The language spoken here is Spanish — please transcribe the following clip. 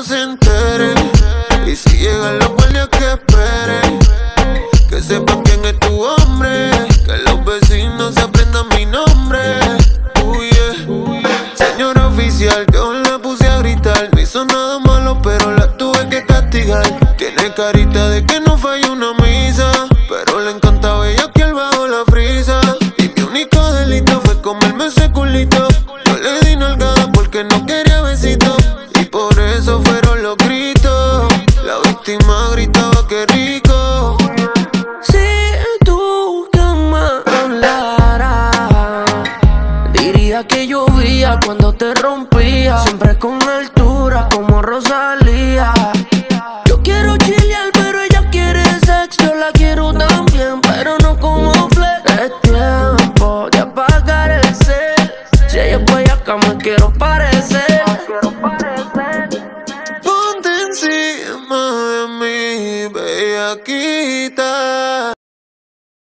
no se enteren. Y si llegan los guardias que esperen, que sepan quién es tu hombre, que los vecinos se aprendan mi nombre. Señor oficial, yo la puse a gritar. No hizo nada malo, pero la tuve que castigar. Tiene carita de que no falla una misa, pero le encanta bellaquear bajo la frisa. Y mi único delito fue comerme ese culito. Yo le di nalgada porque no quería besito, y por eso fueron los gritos. La víctima gritaba que rico. Si tu cama hablara, diría que llovía cuando te rompía, siempre con altura como Rosalía. Yo quiero chilear, pero ella quiere sexo. Yo la quiero también, pero no como flex. Es tiempo de apagar el cel. Si ella es bellaca, me quiero parecer. Ponte encima de mí, bellaquita.